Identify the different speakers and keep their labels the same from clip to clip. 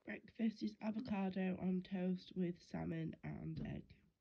Speaker 1: Breakfast is avocado on toast with salmon and egg.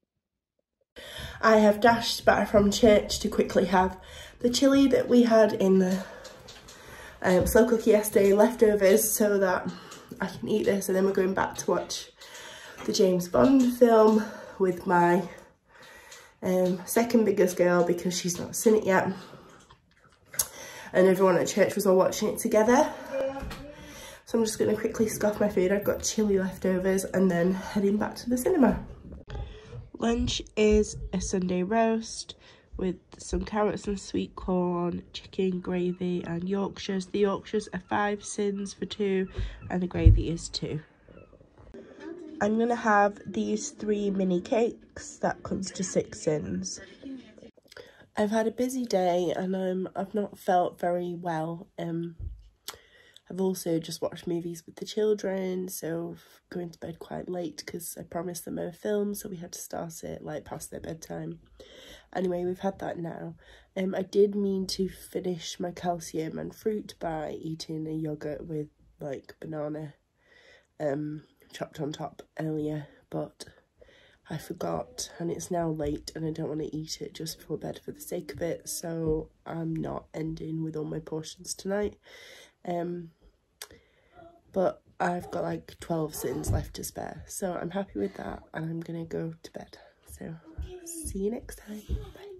Speaker 1: I have dashed back from church to quickly have the chilli that we had in the slow cooker yesterday, leftovers, so that I can eat this, and then we're going back to watch the James Bond film with my second biggest girl because she's not seen it yet, and everyone at church was all watching it together. So I'm just going to quickly scoff my food. I've got chilli leftovers and then heading back to the cinema. Lunch is a Sunday roast with some carrots and sweet corn, chicken, gravy and Yorkshires. The Yorkshires are 5 sins for 2 and the gravy is 2. I'm going to have these 3 mini cakes. That comes to 6 sins. I've had a busy day and I've not felt very well. I've also just watched movies with the children, so going to bed quite late because I promised them a film, so we had to start it like past their bedtime. Anyway, we've had that now. I did mean to finish my calcium and fruit by eating a yogurt with like banana chopped on top earlier, but I forgot and it's now late and I don't want to eat it just before bed for the sake of it, so I'm not ending with all my portions tonight. But I've got like 12 sins left to spare, so I'm happy with that and I'm gonna go to bed. So see you next time. Bye.